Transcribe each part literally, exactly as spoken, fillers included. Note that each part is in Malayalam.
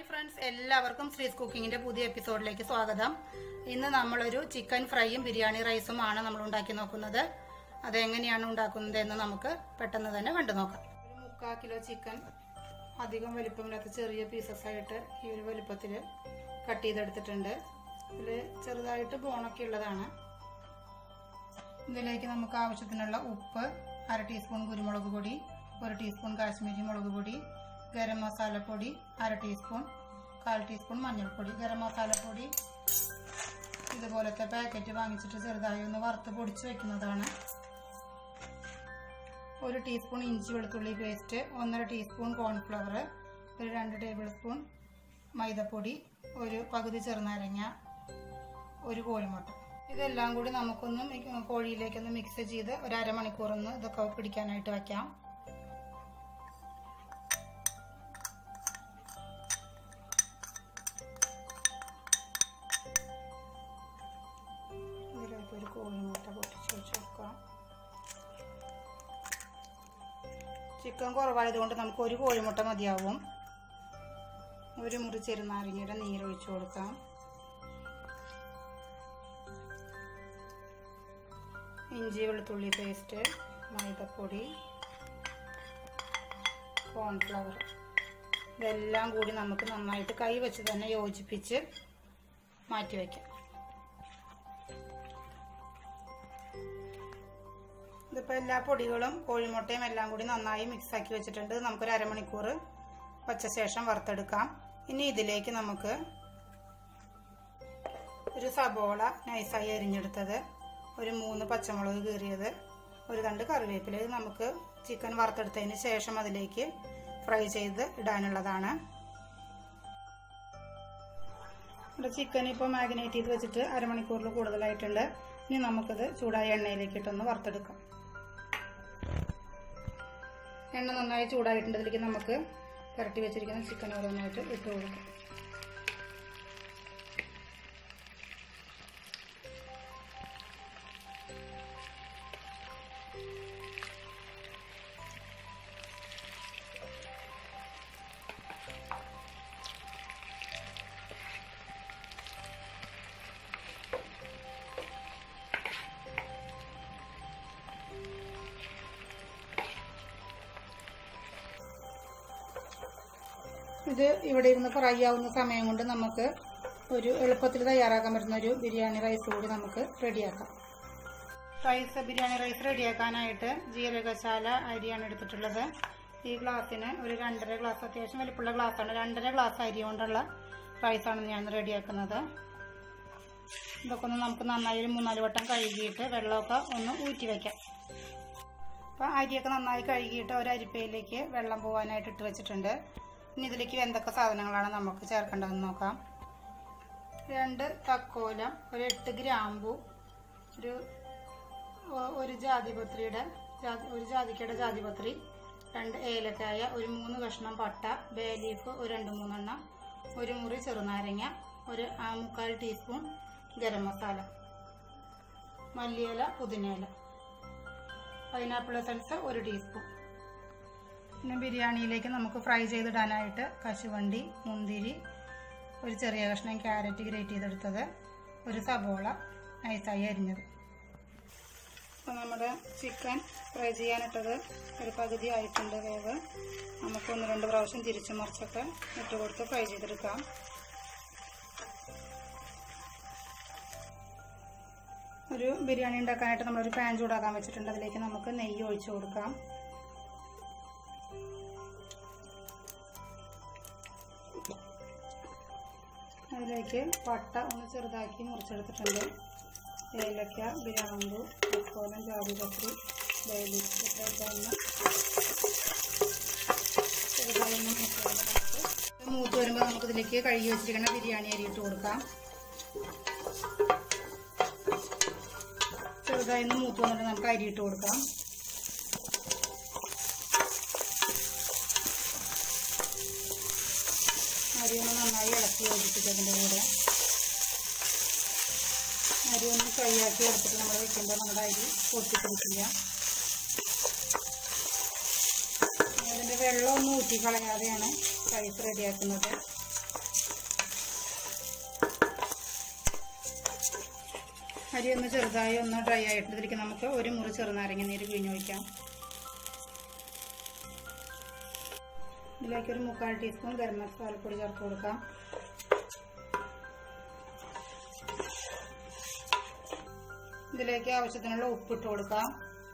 ഹായ് ഫ്രണ്ട്സ്, എല്ലാവർക്കും ശ്രീസ് കുക്കിങ്ങിന്റെ പുതിയ എപ്പിസോഡിലേക്ക് സ്വാഗതം. ഇന്ന് നമ്മളൊരു ചിക്കൻ ഫ്രൈയും ബിരിയാണി റൈസും ആണ് നമ്മൾ ഉണ്ടാക്കി നോക്കുന്നത്. അതെങ്ങനെയാണ് ഉണ്ടാക്കുന്നത് എന്ന് നമുക്ക് പെട്ടെന്ന് തന്നെ കണ്ടു നോക്കാം. ഒരു മുക്കാൽ കിലോ ചിക്കൻ അധികം വലിപ്പമില്ലാത്ത ചെറിയ പീസസ് ആയിട്ട് ഈ ഒരു വലിപ്പത്തിൽ കട്ട് ചെയ്തെടുത്തിട്ടുണ്ട്. ഇതിൽ ചെറുതായിട്ട് ബോണൊക്കെ ഉള്ളതാണ്. ഇതിലേക്ക് നമുക്ക് ആവശ്യത്തിനുള്ള ഉപ്പ്, അര ടീസ്പൂൺ കുരുമുളക് പൊടി, ഒരു ടീസ്പൂൺ കാശ്മീരി മുളക് പൊടി, ഗരം മസാലപ്പൊടി അര ടീസ്പൂൺ, കാൽ ടീസ്പൂൺ മഞ്ഞൾപ്പൊടി. ഗരം മസാലപ്പൊടി ഇതുപോലത്തെ പാക്കറ്റ് വാങ്ങിച്ചിട്ട് ചെറുതായി ഒന്ന് വറുത്ത് പൊടിച്ച് വെക്കുന്നതാണ്. ഒരു ടീസ്പൂൺ ഇഞ്ചി വെളുത്തുള്ളി പേസ്റ്റ്, ഒന്നര ടീസ്പൂൺ കോൺഫ്ലവർ, ഒരു രണ്ട് ടേബിൾ സ്പൂൺ മൈദപ്പൊടി, ഒരു പകുതി ചെറുനാരങ്ങ, ഒരു കോഴിമുട്ട. ഇതെല്ലാം കൂടി നമുക്കൊന്ന് കോഴിയിലേക്കൊന്ന് മിക്സ് ചെയ്ത് ഒരു അരമണിക്കൂറൊന്ന് ഇതൊക്കെ പിടിക്കാനായിട്ട് വയ്ക്കാം. ഇതിലേക്ക് ഒരു കോഴിമുട്ട പൊട്ടിച്ച് വെച്ച് കൊടുക്കാം. ചിക്കൻ കുറവായതുകൊണ്ട് നമുക്ക് ഒരു കോഴിമുട്ട മതിയാവും. ഒരു മുറി ചെറുനാരങ്ങയുടെ നീരൊഴിച്ചു കൊടുക്കാം. ഇഞ്ചി വെളുത്തുള്ളി പേസ്റ്റ്, മൈദപ്പൊടി, കോൺഫ്ലവർ, ഇതെല്ലാം കൂടി നമുക്ക് നന്നായിട്ട് കൈ വെച്ച് തന്നെ യോജിപ്പിച്ച് മാറ്റി വയ്ക്കാം. ഇതിപ്പോൾ എല്ലാ പൊടികളും കോഴിമുട്ടയും എല്ലാം കൂടി നന്നായി മിക്സ് ആക്കി വെച്ചിട്ടുണ്ട്. നമുക്കൊരു അരമണിക്കൂർ വച്ച ശേഷം വറുത്തെടുക്കാം. ഇനി ഇതിലേക്ക് നമുക്ക് ഒരു സബോള നൈസായി അരിഞ്ഞെടുത്തത്, ഒരു മൂന്ന് പച്ചമുളക് കീറിയത്, ഒരു തണ്ട് കറിവേപ്പില, ഇത് നമുക്ക് ചിക്കൻ വറുത്തെടുത്തതിന് ശേഷം അതിലേക്ക് ഫ്രൈ ചെയ്ത് ഇടാനുള്ളതാണ്. നമ്മുടെ ചിക്കൻ ഇപ്പോൾ മാരിനേറ്റ് ചെയ്ത് വെച്ചിട്ട് അരമണിക്കൂറിൽ കൂടുതലായിട്ടുണ്ട്. ഇനി നമുക്കിത് ചൂടായ എണ്ണയിലേക്ക് ഇട്ടൊന്ന് വറുത്തെടുക്കാം. എണ്ണ നന്നായി ചൂടായിട്ടുണ്ട്. ഇതിലേക്ക് നമുക്ക് പുരട്ടി വെച്ചിരിക്കുന്ന ചിക്കൻ ഓരോന്നായിട്ട് ഇട്ട് കൊടുക്കാം. ഇത് ഇവിടെ ഇരുന്ന് ഫ്രൈ ആവുന്ന സമയം കൊണ്ട് നമുക്ക് ഒരു എളുപ്പത്തിൽ തയ്യാറാക്കാൻ പറ്റുന്ന ഒരു ബിരിയാണി റൈസ് കൂടി നമുക്ക് റെഡിയാക്കാം. റൈസ് ബിരിയാണി റൈസ് റെഡിയാക്കാനായിട്ട് ജീരകശാല അരിയാണ് എടുത്തിട്ടുള്ളത്. ഈ ഗ്ലാസ്സിന് ഒരു രണ്ടര ഗ്ലാസ്, അത്യാവശ്യം വലിപ്പമുള്ള ഗ്ലാസ്സാണ്. രണ്ടര ഗ്ലാസ് അരി കൊണ്ടുള്ള റൈസാണ് ഞാൻ റെഡിയാക്കുന്നത്. ഇതൊക്കെ ഒന്ന് നമുക്ക് നന്നായി ഒരു മൂന്നാല് വട്ടം കഴുകിയിട്ട് വെള്ളമൊക്കെ ഒന്ന് ഊറ്റി വയ്ക്കാം. അപ്പോൾ അരിയൊക്കെ നന്നായി കഴുകിയിട്ട് ഒരു അരിപ്പയിലേക്ക് വെള്ളം പോകാനായിട്ട് ഇട്ട് വെച്ചിട്ടുണ്ട്. ഇനി ഇതിലേക്ക് എന്തൊക്കെ സാധനങ്ങളാണ് നമുക്ക് ചേർക്കേണ്ടതെന്ന് നോക്കാം. രണ്ട് തക്കോലം, ഒരു എട്ട് ഗ്രാമ്പു, ഒരു ഒരു ജാതിപത്രിയുടെ ഒരു ജാതിക്കയുടെ ജാതിപത്രി, രണ്ട് ഏലക്കായ, ഒരു മൂന്ന് കഷ്ണം പട്ട, ബേ ലീഫ് ഒരു രണ്ട് മൂന്നെണ്ണം, ഒരു മുറി ചെറുനാരങ്ങ, ഒരു മുക്കാൽ ടീസ്പൂൺ ഗരം മസാല, മല്ലിയില, പുതിനയില, പൈനാപ്പിൾ എസൻസ് ഒരു ടീസ്പൂൺ. പിന്നെ ബിരിയാണിയിലേക്ക് നമുക്ക് ഫ്രൈ ചെയ്തിടാനായിട്ട് കശുവണ്ടി, മുന്തിരി, ഒരു ചെറിയ കഷ്ണം ക്യാരറ്റ് ഗ്രേറ്റ് ചെയ്തെടുത്തത്, ഒരു സബോള നൈസായി അരിഞ്ഞത്. അപ്പോൾ നമ്മുടെ ചിക്കൻ ഫ്രൈ ചെയ്യാനിട്ടത് ഒരു പകുതി ആയിട്ടുണ്ട് വേവ്. നമുക്ക് ഒന്ന് രണ്ട് പ്രാവശ്യം തിരിച്ചു മറിച്ചൊക്കെ ഇട്ട് കൊടുത്ത് ഫ്രൈ ചെയ്തെടുക്കാം. ഒരു ബിരിയാണി ഉണ്ടാക്കാനായിട്ട് നമ്മളൊരു പാൻ ചൂടാക്കാൻ വെച്ചിട്ടുണ്ട്. അതിലേക്ക് നമുക്ക് നെയ്യ് ഒഴിച്ചു കൊടുക്കാം. അതിലേക്ക് പട്ട ഒന്ന് ചെറുതാക്കി മുറിച്ചെടുത്തിട്ടുണ്ട്. ഏലക്ക, ഗ്രാമ്പു, തക്കോലം, ജാതിപത്രി, ബേലി, ഇതൊക്കെ ഒന്ന് ചെറുതായി ഒന്ന് മൂത്ത് മൂത്ത് വരുമ്പോൾ നമുക്കിതിലേക്ക് കഴുകി വെച്ചിരിക്കുന്ന ബിരിയാണി അരി ഇട്ട് കൊടുക്കാം. ചെറുതായി ഒന്ന് മൂത്ത് വന്നിട്ട് നമുക്ക് അരി ഇട്ട് കൊടുക്കാം. അരി ഒന്ന് നന്നായി ഇളക്കി യോജിപ്പിച്ചതിൻ്റെ കൂടെ അരി ഒന്ന് ഫ്രൈ ആക്കി എടുത്തിട്ട് നമ്മൾ വെക്കുമ്പോൾ നമ്മുടെ അരി പൊട്ടിപ്പിടിക്കില്ല. അതിൻ്റെ വെള്ളം ഒന്നും ഊറ്റി കളയാതെയാണ് റൈസ് റെഡിയാക്കുന്നത്. അരി ഒന്ന് ചെറുതായി ഒന്ന് ഡ്രൈ ആയിട്ട് ഇതിലേക്ക് നമുക്ക് ഒരു മുറി ചെറുനാരങ്ങ നീര് പിഴിഞ്ഞ് ഒഴിക്കാം. ഇതിലേക്ക് ഒരു മുക്കാൽ ടീസ്പൂൺ ഗരം മസാലപ്പൊടി ചേർത്ത് കൊടുക്കാം. ഇതിലേക്ക് ആവശ്യത്തിനുള്ള ഉപ്പിട്ട് കൊടുക്കാം.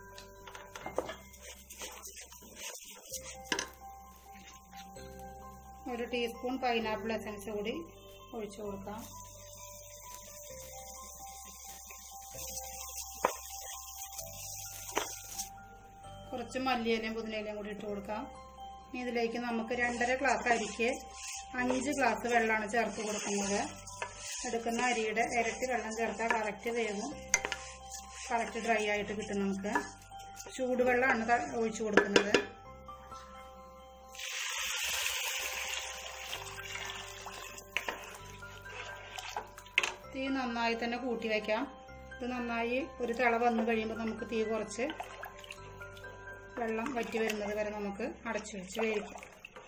ഒരു ടീസ്പൂൺ പൈനാപ്പിൾ എസൻസ് കൂടി ഒഴിച്ചു കൊടുക്കാം. കുറച്ച് മല്ലിയിലയും പുതിനയിലയും കൂടി ഇട്ട് കൊടുക്കാം. ഇനി ഇതിലേക്ക് നമുക്ക് രണ്ടര ഗ്ലാസ് അരിക്ക് അഞ്ച് ഗ്ലാസ് വെള്ളമാണ് ചേർത്ത് കൊടുക്കുന്നത്. എടുക്കുന്ന അരിയുടെ ഇരട്ടി വെള്ളം ചേർത്താൽ കറക്റ്റ് വേവും കറക്റ്റ് ഡ്രൈ ആയിട്ട് കിട്ടും. നമുക്ക് ചൂടുവെള്ളമാണ് ഒഴിച്ചു കൊടുക്കുന്നത്. തീ നന്നായി തന്നെ കൂട്ടി വയ്ക്കാം. ഇത് നന്നായി ഒരു തിള വന്നു കഴിയുമ്പോൾ നമുക്ക് തീ കുറച്ച് വെള്ളം വറ്റി വരുന്നത് വരെ നമുക്ക് അടച്ചു വെച്ച് വേവിക്കാം.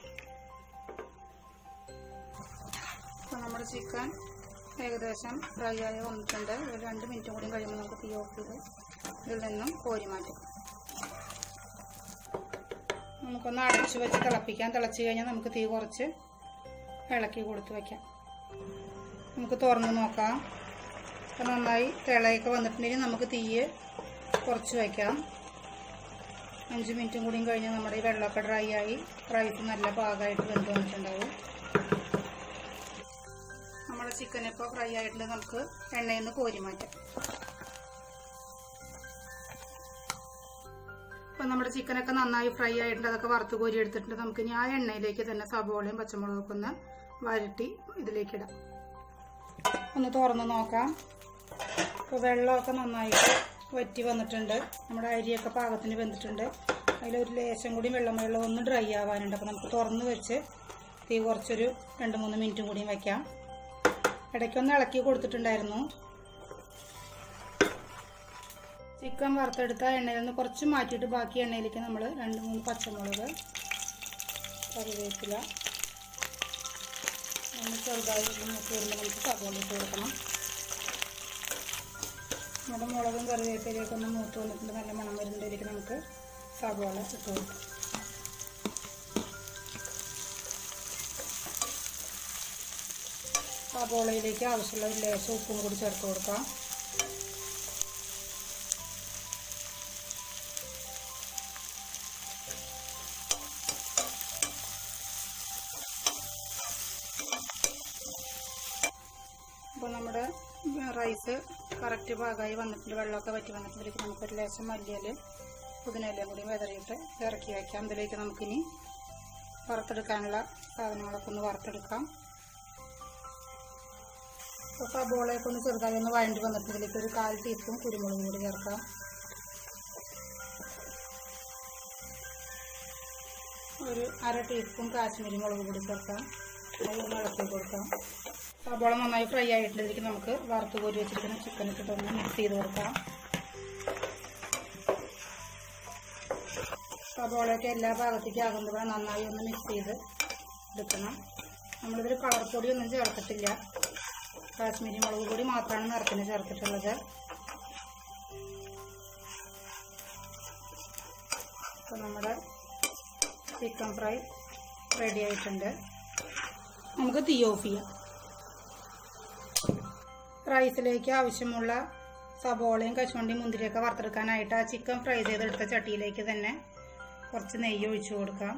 അപ്പോൾ നമ്മുടെ ചിക്കൻ ഏകദേശം ഫ്രൈ ആയി വന്നിട്ടുണ്ട്. ഒരു രണ്ട് മിനിറ്റും കൂടി കഴിയുമ്പോൾ നമുക്ക് തീ ഓഫ് ചെയ്ത് ഇതിൽ നിന്നും കോരി മാറ്റാം. നമുക്കൊന്ന് അടച്ചു വെച്ച് തിളപ്പിക്കാം. തിളച്ച് കഴിഞ്ഞാൽ നമുക്ക് തീ കുറച്ച് ഇളക്കി കൊടുത്ത് വയ്ക്കാം. നമുക്ക് തുറന്ന് നോക്കാം. അപ്പോൾ നന്നായി തിളയൊക്കെ വന്നിട്ടുണ്ടെങ്കിൽ നമുക്ക് തീ കുറച്ച് വയ്ക്കാം. അഞ്ച് മിനിറ്റും കൂടിയും കഴിഞ്ഞ് നമ്മുടെ ഈ വെള്ളമൊക്കെ ഡ്രൈ ആയി റൈസ് നല്ല പാകമായിട്ട് വെന്ത് വന്നിട്ടുണ്ടാവും. നമ്മുടെ ചിക്കൻ ഇപ്പോൾ ഫ്രൈ ആയിട്ടുണ്ട്. നമുക്ക് എണ്ണയിൽ നിന്ന് കോരി മാറ്റാം. അപ്പോൾ നമ്മുടെ ചിക്കനൊക്കെ നന്നായി ഫ്രൈ ആയിട്ടുണ്ട്. അതൊക്കെ വറുത്ത് കോരി എടുത്തിട്ടുണ്ട്. നമുക്ക് ഇനി ആ എണ്ണയിലേക്ക് തന്നെ സബോളയും പച്ചമുളകൊക്കെ ഒന്ന് വരട്ടി ഇതിലേക്കിടാം. ഒന്ന് തുറന്ന് നോക്കാം. ഇപ്പോൾ വെള്ളമൊക്കെ നന്നായിട്ട് വറ്റി വന്നിട്ടുണ്ട്. നമ്മുടെ അരിയൊക്കെ പാകത്തിന് വെന്തിട്ടുണ്ട്. അതിലൊരു ലേശം കൂടി വെള്ളം വെള്ളം ഒന്ന് ഡ്രൈ ആവാനുണ്ട്. അപ്പോൾ നമുക്ക് തുറന്ന് വെച്ച് തീ കുറച്ചൊരു രണ്ട് മൂന്ന് മിനിറ്റും കൂടിയും വയ്ക്കാം. ഇടയ്ക്കൊന്ന് ഇളക്കി കൊടുത്തിട്ടുണ്ടായിരുന്നു. ചിക്കൻ വറുത്തെടുത്ത എണ്ണയിൽ നിന്ന് കുറച്ച് മാറ്റിയിട്ട് ബാക്കി എണ്ണയിലേക്ക് നമ്മൾ രണ്ട് മൂന്ന് പച്ചമുളക്, കറിവേപ്പില ഒന്ന് ചെറുതായി മൂത്ത് വരുമ്പോൾ നമുക്ക് സവോള ഇട്ട് കൊടുക്കണം. നമ്മുടെ മുളകും കറിവേപ്പിലയൊക്കെ ഒന്ന് മൂത്ത് വന്നിട്ടുണ്ട്. നല്ല മണം വരുന്നതിലേക്ക് നമുക്ക് സവോള ഇട്ട് കൊടുക്കാം. സവോളയിലേക്ക് ആവശ്യമുള്ള ഒരു ലേശം ഉപ്പും കൂടി ചേർത്ത് കൊടുക്കാം. അപ്പോൾ നമ്മുടെ റൈസ് കറക്റ്റ് പാകമായി വന്നിട്ടുണ്ട്. വെള്ളമൊക്കെ വറ്റി വന്നിട്ടുണ്ടെങ്കിൽ നമുക്കൊരു ലേശം മല്ലിയില പുതിനയിലയും കൂടി വെതറിയിട്ട് ഇറക്കി വയ്ക്കാം. ഇതിലേക്ക് നമുക്കിനി വറുത്തെടുക്കാനുള്ള സാധനങ്ങളൊക്കെ ഒന്ന് വറുത്തെടുക്കാം. അപ്പോൾ സബോളയൊക്കെ ഒന്ന് ചെറുതായി ഒന്ന് വഴണ്ടി വന്നിട്ട് ഇതിലേക്ക് ഒരു കാൽ ടീസ്പൂൺ കുരുമുളക് കൂടി ചേർക്കാം. ഒരു അര ടീസ്പൂൺ കാശ്മീരി മുളക് കൂടി ചേർക്കാം. അത് ഇളക്കി കൊടുക്കാം. സബോള നന്നായി ഫ്രൈ ആയിട്ടുണ്ട്. ഇതിലേക്ക് നമുക്ക് വറുത്ത് കോരി വെച്ചിരിക്കുന്ന ചിക്കൻ ഇട്ടിട്ടൊന്ന് മിക്സ് ചെയ്ത് കൊടുക്കാം. സബോളയൊക്കെ എല്ലാ ഭാഗത്തേക്കും ആകുമ്പോൾ നന്നായി ഒന്ന് മിക്സ് ചെയ്ത് എടുക്കണം. നമ്മളിതിൽ കളർ പൊടിയൊന്നും ചേർത്തിട്ടില്ല. കാശ്മീരി മുളക് പൊടി മാത്രമാണ് നിറത്തിന് ചേർത്തിട്ടുള്ളത്. അപ്പോൾ നമ്മുടെ ചിക്കൻ ഫ്രൈ റെഡി ആയിട്ടുണ്ട്. നമുക്ക് തീ ഓഫ് ചെയ്യാം. റൈസിലേക്ക് ആവശ്യമുള്ള സബോളയും കശുവണ്ടിയും മുന്തിരിയൊക്കെ വറുത്തെടുക്കാനായിട്ട് ആ ചിക്കൻ ഫ്രൈ ചെയ്തെടുത്ത ചട്ടിയിലേക്ക് തന്നെ കുറച്ച് നെയ്യ് ഒഴിച്ചു കൊടുക്കാം.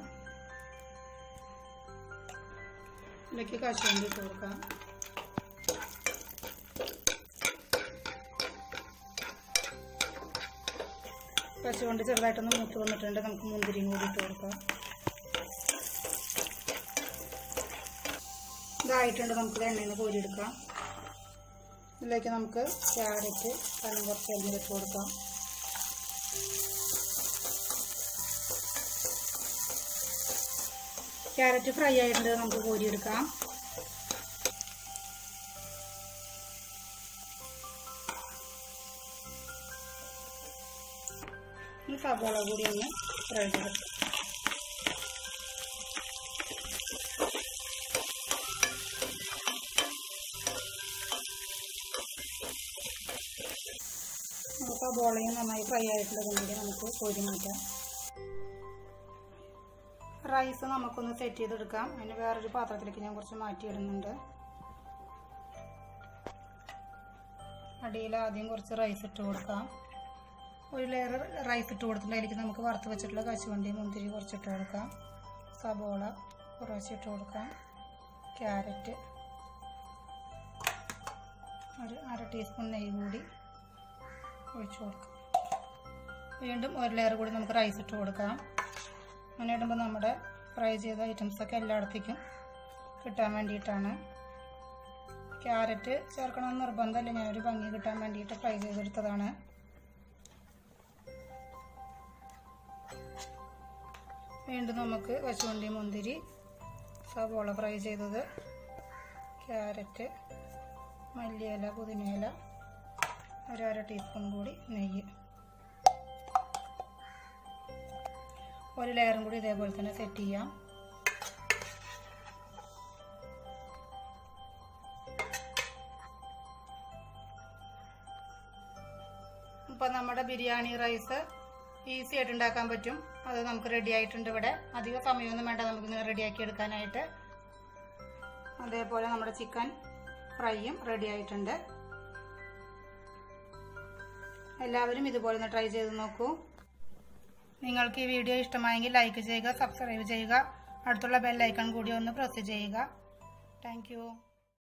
ഇതിലേക്ക് കശുവണ്ടി ഇട്ട് കൊടുക്കാം. കശുവണ്ടി ചെറുതായിട്ടൊന്ന് മൂത്ത് വന്നിട്ടുണ്ട്. നമുക്ക് മുന്തിരിയും കൂടി ഇട്ട് കൊടുക്കാം. ഇതായിട്ടുണ്ട്. നമുക്ക് എണ്ണയിൽ നിന്ന് കോരിയെടുക്കാം. ഇതിലേക്ക് നമുക്ക് ക്യാരറ്റ് കനം കുറച്ച് അരിഞ്ഞ് വെച്ച് കൊടുക്കാം. ക്യാരറ്റ് ഫ്രൈ ആയിട്ടുണ്ട്. നമുക്ക് കോരിയെടുക്കാം. ഈ സവാള കൂടി ഒന്ന് ഫ്രൈ ചെയ്തെടുക്കാം. സബോളയും നന്നായി ഫ്രൈ ആയിട്ടുള്ളതും കൂടി നമുക്ക് കോരി മാറ്റാം. റൈസ് നമുക്കൊന്ന് സെറ്റ് ചെയ്തെടുക്കാം. അതിന് വേറൊരു പാത്രത്തിലേക്ക് ഞാൻ കുറച്ച് മാറ്റിയിടുന്നുണ്ട്. അടിയിൽ ആദ്യം കുറച്ച് റൈസ് ഇട്ട് കൊടുക്കാം. ഒരു ലെയർ റൈസ് ഇട്ട് കൊടുത്തിട്ട് അതിലേക്ക് നമുക്ക് വറുത്ത് വെച്ചിട്ടുള്ള കശുവണ്ടി മുന്തിരി കുറച്ചിട്ട് കൊടുക്കാം. സബോള കുറച്ചിട്ട് കൊടുക്കാം. ക്യാരറ്റ് ഒരു അര ടീസ്പൂൺ നെയ്യ് കൂടി ഒഴിച്ചു കൊടുക്കാം. വീണ്ടും ഒരു ലെയർ കൂടി നമുക്ക് റൈസ് ഇട്ട് കൊടുക്കാം. അങ്ങനെ ഇടുമ്പോൾ നമ്മുടെ ഫ്രൈ ചെയ്ത ഐറ്റംസൊക്കെ എല്ലായിടത്തേക്കും കിട്ടാൻ വേണ്ടിയിട്ടാണ്. ക്യാരറ്റ് ചേർക്കണമെന്ന് നിർബന്ധമല്ല, ഞാനൊരു ഭംഗി കിട്ടാൻ വേണ്ടിയിട്ട് ഫ്രൈ ചെയ്തെടുത്തതാണ്. വീണ്ടും നമുക്ക് കശുവണ്ടി മുന്തിരി സവോള ഫ്രൈ ചെയ്തത് ക്യാരറ്റ് മല്ലിയില പുതിനയില ഒരു അര ടീസ്പൂൺ കൂടി നെയ്യ് ഒരു ലെയറും കൂടി ഇതേപോലെ തന്നെ സെറ്റ് ചെയ്യാം. ഇപ്പം നമ്മുടെ ബിരിയാണി റൈസ് ഈസി ആയിട്ട് ഉണ്ടാക്കാൻ പറ്റും. അത് നമുക്ക് റെഡി ആയിട്ടുണ്ട്. ഇവിടെ അധിക സമയമൊന്നും വേണ്ട നമുക്ക് റെഡിയാക്കി എടുക്കാനായിട്ട്. അതേപോലെ നമ്മുടെ ചിക്കൻ ഫ്രൈയും റെഡി ആയിട്ടുണ്ട്. എല്ലാവരും ഇതുപോലെ ഒന്ന് ട്രൈ ചെയ്ത് നോക്കൂ. നിങ്ങൾക്ക് ഈ വീഡിയോ ഇഷ്ടമായെങ്കിൽ ലൈക്ക് ചെയ്യുക, സബ്സ്ക്രൈബ് ചെയ്യുക, അടുത്തുള്ള ബെൽ ഐക്കൺ കൂടി ഒന്ന് പ്രസ് ചെയ്യുക. Thank U.